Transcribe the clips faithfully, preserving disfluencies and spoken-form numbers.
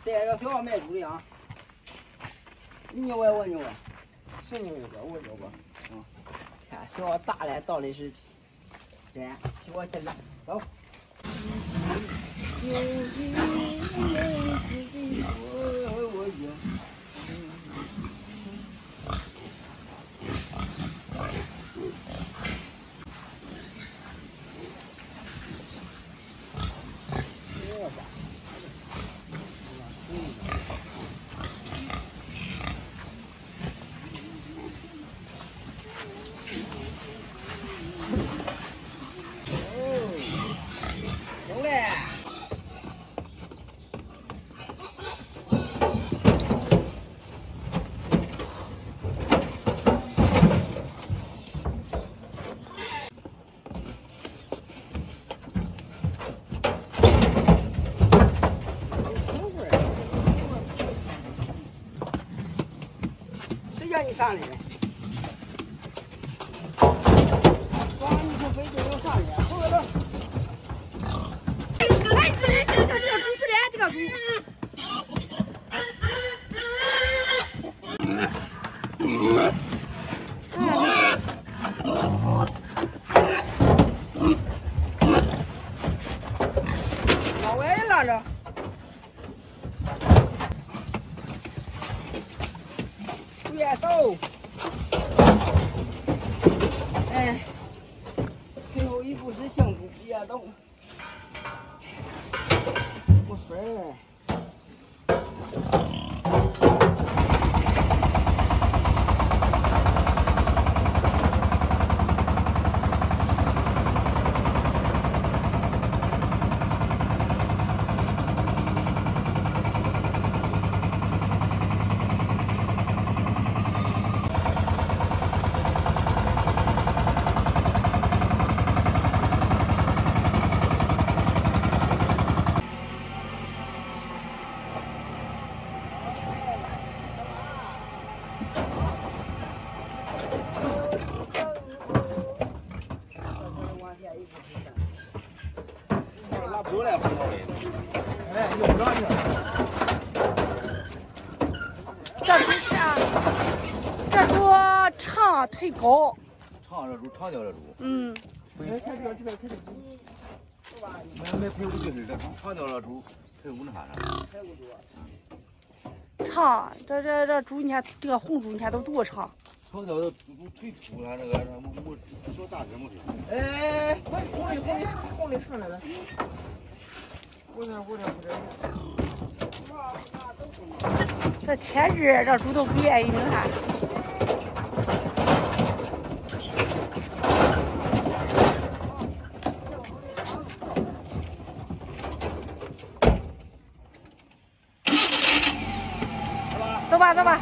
带着小卖猪的啊。你扭我，我扭我，谁扭一个？我扭吧。嗯，看小大了，到底是对，替我进来，走。有一有自己我我有。叫你上来的，光你不飞就能上来，后边的。哎，这这这这个猪出来，这个猪。往外拉着。别动！哎，最后一步是幸福，别动。不分儿。 拉不来，哎，用不着你。 这猪啥？这猪长腿高。 长这猪，长脚这猪。 嗯。 哎，看这个，这个，看这个。 没没排骨就是这猪，长脚这猪，排骨那啥呢？ 排骨猪。 长，这这这猪，你看这个红猪，你看都多长。 长脚的猪腿粗，它那个什么我小大点没事。 哎，红的红的红的上来了。我这我这我这。 这天热，这猪都不愿意那啥。走吧，走吧。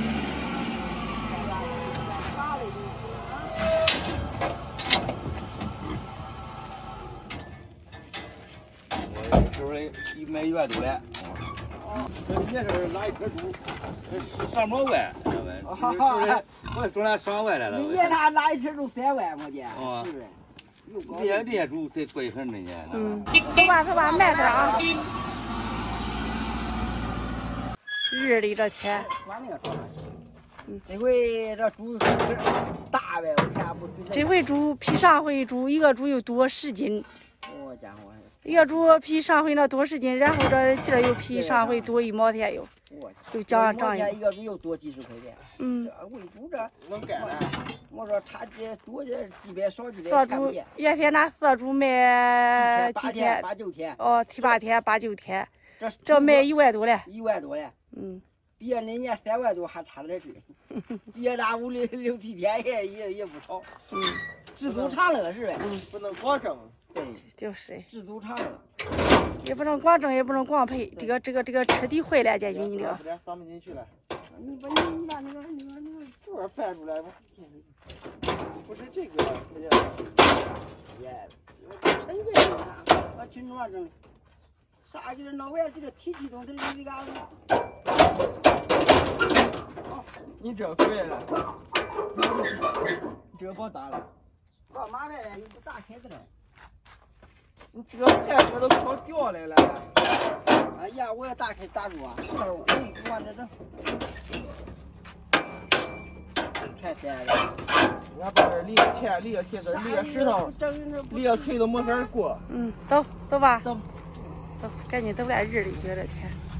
我这会一买一万多嘞。哦，这你这是拉一车猪，上毛万，知道呗？我挣了上万来了。 你年他拉一车猪三万块钱， 哦， 是不是？ 这些这些猪才贵很呢，呢。 嗯，走吧，走吧，慢点啊。热的这天。 往那个床上去。嗯，这回这猪大呗，我看不。 这回猪比上回猪一个猪又多十斤。 我家伙。 一个猪比上回那多十斤，然后这劲儿又比上回多一毛钱又，又涨涨一。一个猪又多几十块钱。 嗯。 这喂猪这能干了。我说差几多点几百少几百。 四猪原先那四猪卖几天？ 八九天。 哦，七八天，八九天。这这卖一万多嘞。 一万多嘞。 嗯。 比人那年三万多还差点劲。比那五六六七天也也也不少。 嗯。 知足常乐是呗。 嗯。 不能光挣。对， 就是。 知足常乐。 也不能光挣，也不能光赔。这个这个这个彻底坏了，这就你这个。 放不进去了。你把你你把那个那个那个座搬出来吧。不是这个，耶，沉进去了，我群众整的。啥就是老外这个提体动这里这个。哦，你这回来了，你这个包大了。搞麻烦了，你不打开的了。你这开车都跑掉来了。啊， 呀，我要打开打住啊！是，我往这整。看这个， 我把这立个钱，立个铁子，立个石头，立个锤子没法过。 嗯，走走吧， 走， 走，赶紧走来日里，觉得天。